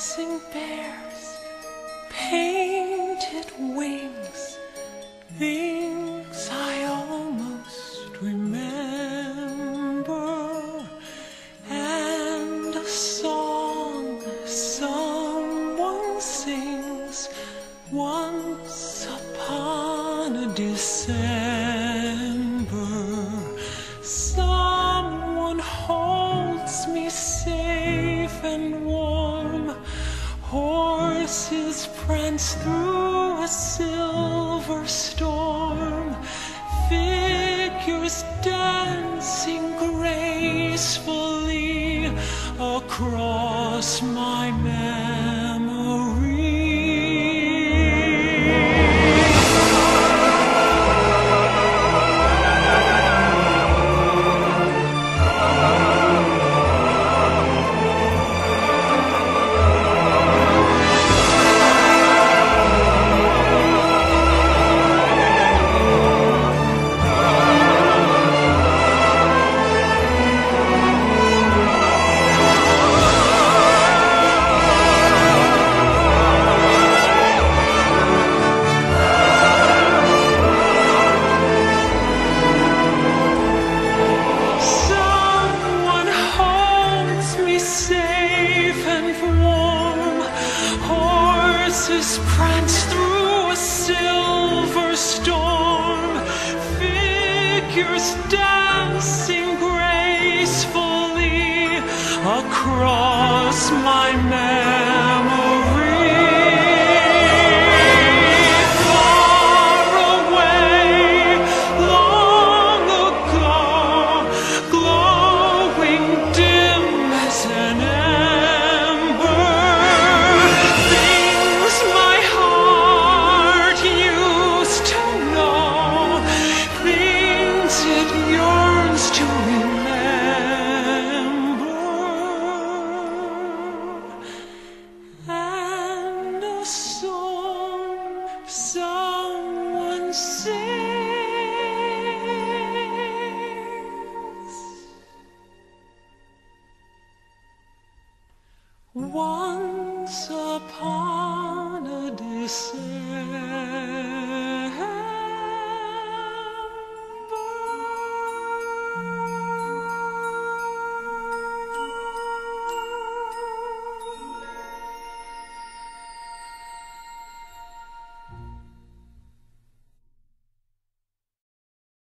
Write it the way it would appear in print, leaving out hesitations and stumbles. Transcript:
dancing bears, painted wings, things I almost remember, and a song someone sings once upon a December. Someone holds me safe and warm. Horses prance through a silver storm. Figures dancing gracefully across my memory. Horses prance through a silver storm. Figures dancing gracefully across my memory. Far away, long ago, glowing dim as an someone sings once upon a December.